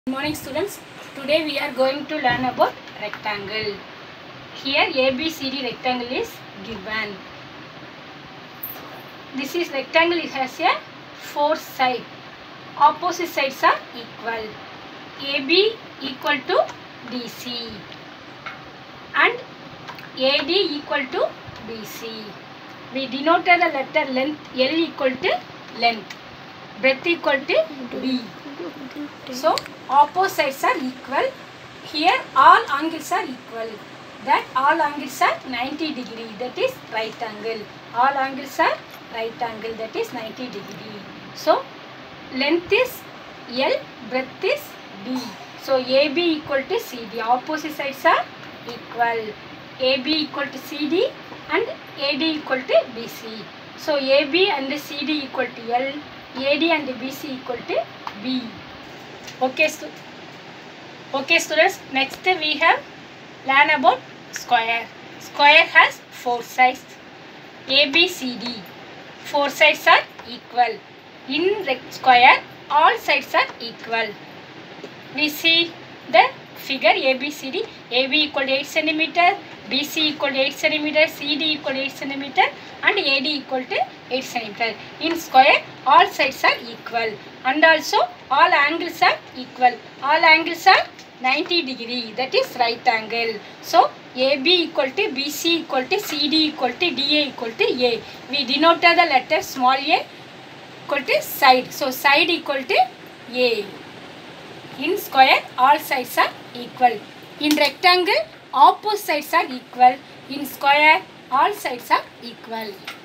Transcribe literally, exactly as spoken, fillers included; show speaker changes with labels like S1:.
S1: Good morning students. Today we are going to learn about rectangle. Here A B C D rectangle is given. This is rectangle, it has a four sides. Opposite sides are equal. A B equal to D C and A D equal to B C. We denoted the letter length L equal to length, breadth equal to B. So opposite sides are equal. Here all angles are equal. That all angles are ninety degree. That is right angle. All angles are right angle. That is ninety degree. So length is L, breadth is B. So A B equal to C D. Opposite sides are equal. A B equal to C D and A D equal to B C. So A B and C D equal to L. A D and B C equal to B. Okay, stu okay students, next we have learn about square. Square has four sides. A, B, C, D. Four sides are equal. In square, all sides are equal. We see the figure A, B, C, D. A, B equal to eight centimeter, B, C equal to eight centimeter, C, D equal to eight centimeter and A, D equal to eight centimeter. In square, all sides are equal and also all angles are equal. All angles are ninety degree, that is right angle. So A B equal to B C equal to C D equal to D A equal to A. We denoted the letter small a equal to side. So side equal to A. In square, all sides are equal. In rectangle, opposite sides are equal. In square, all sides are equal.